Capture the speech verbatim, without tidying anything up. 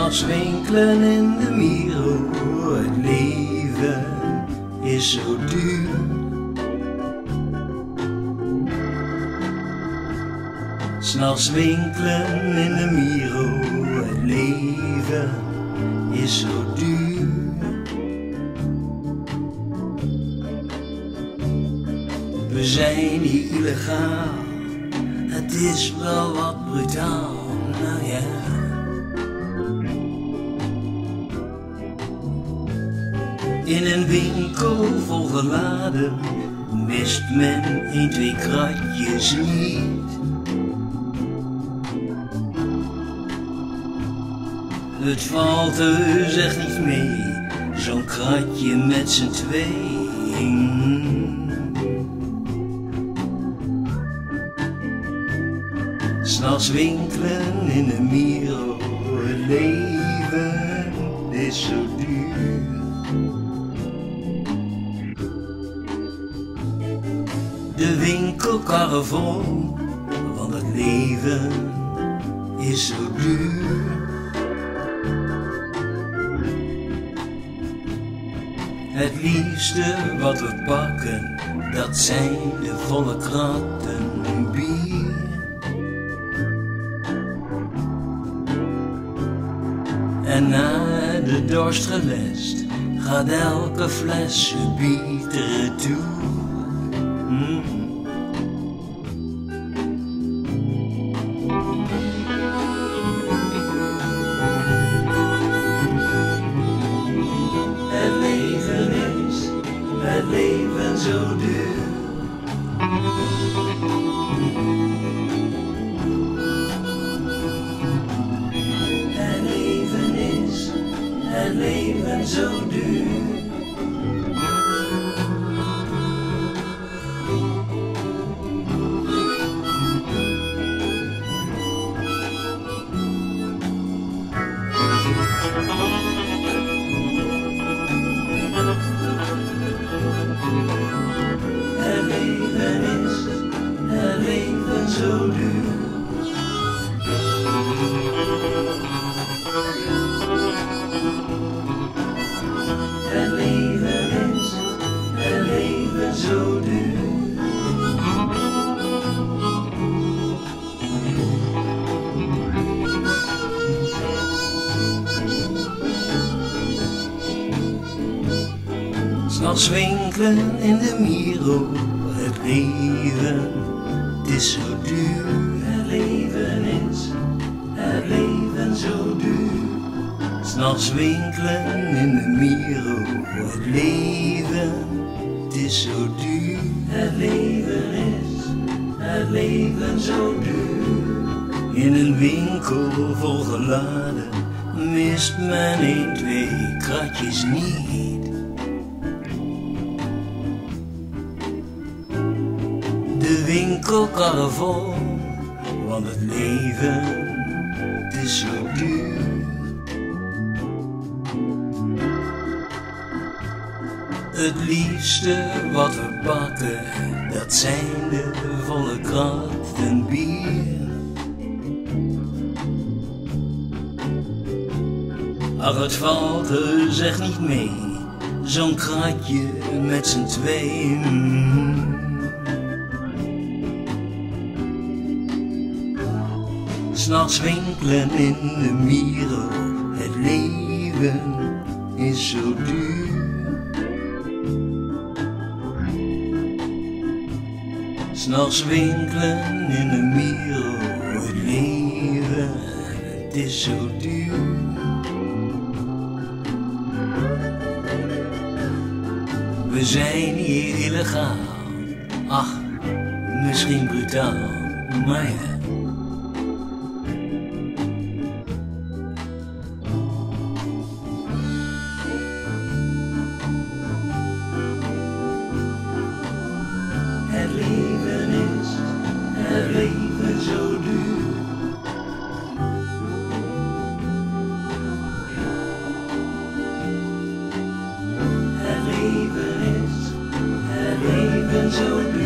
'S'nachts winkelen in de Miro, het leven is zo duur. 'S'nachts winkelen in de Miro, het leven is zo duur. We zijn niet illegaal, het is wel wat brutaal, nou ja. In een winkel volgeladen mist men een, twee kratjes niet. Het valt dus echt niet mee, zo'n kratje met z'n tweeën. 'S'nachts winkelen in de Miro, het leven is zo duur. De winkelkarren vol, want het leven is zo duur. Het liefste wat we pakken, dat zijn de volle kratten bier. En na de dorst gelest, gaat elke fles bier toe. Mm. Het leven is, het leven zo duur. Het leven is, het leven zo duur. Het leven is, het leven zo duur. Het leven is, het leven zo duur. S'nachts winkelen in de Miro, het leven, het is zo duur. Het leven is, het leven zo duur. S'nachts winkelen in de Miro, het leven, het is zo duur. Het leven is, het leven zo duur. In een winkel volgeladen mist men een, twee kratjes niet. De winkelkarren vol, want het leven, het is zo duur. Het liefste wat we pakken, dat zijn de volle kratten bier. Ach, het valt dus echt niet mee, zo'n kratje met z'n tweeën. 'S'nachts winkelen in de Miro, het leven is zo duur. 'S'nachts winkelen in de Miro, het leven, het is zo duur. We zijn hier illegaal, ach, misschien brutaal, maar ja. Het leven is, het leven zo duur. Het leven is, het leven zo duur.